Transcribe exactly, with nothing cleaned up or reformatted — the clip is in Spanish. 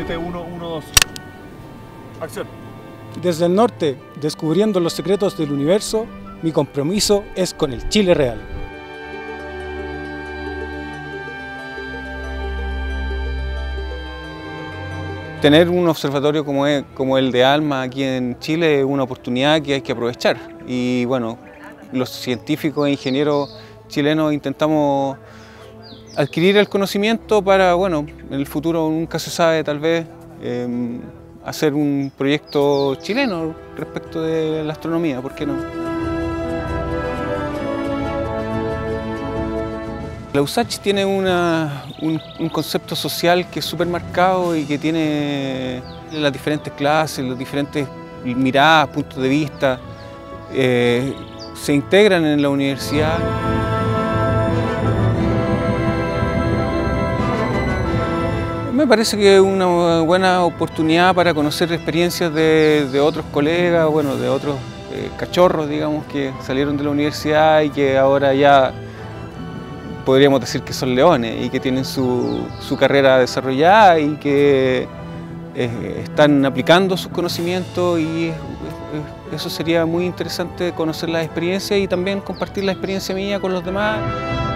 siete uno uno dos. Acción. Desde el norte, descubriendo los secretos del universo, mi compromiso es con el Chile real. Tener un observatorio como, es, como el de ALMA aquí en Chile es una oportunidad que hay que aprovechar. Y bueno, los científicos e ingenieros chilenos intentamos adquirir el conocimiento para, bueno, en el futuro nunca se sabe, tal vez, eh, hacer un proyecto chileno respecto de la astronomía, ¿por qué no? La U S A C H tiene una, un, un concepto social que es súper marcado y que tiene las diferentes clases, las diferentes miradas, puntos de vista, eh, se integran en la universidad. Me parece que es una buena oportunidad para conocer experiencias de, de otros colegas, bueno, de otros eh, cachorros, digamos, que salieron de la universidad y que ahora ya podríamos decir que son leones y que tienen su, su carrera desarrollada y que eh, están aplicando sus conocimientos, y eh, eso sería muy interesante, conocer las experiencias y también compartir la experiencia mía con los demás.